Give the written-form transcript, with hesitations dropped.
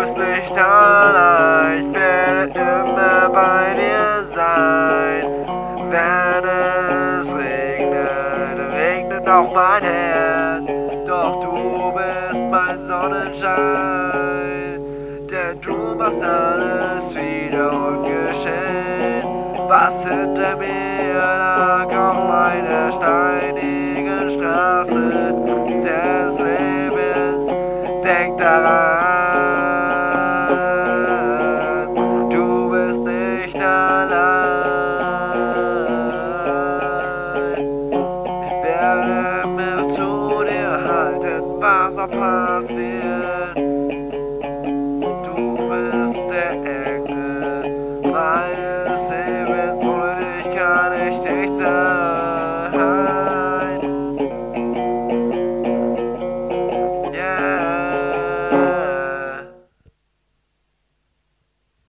bist nicht allein, ich werde immer bei dir sein. Wenn es regnet, regnet auch mein Herz, doch du bist mein Sonnenschein. Denn du machst alles wieder ungeschehen, was hinter mir lag auf meiner steinigen Straße des Lebens. Denk daran, du bist nicht allein. Ich werde immer zu dir halten, was auch passiert. Du bist der Engel meines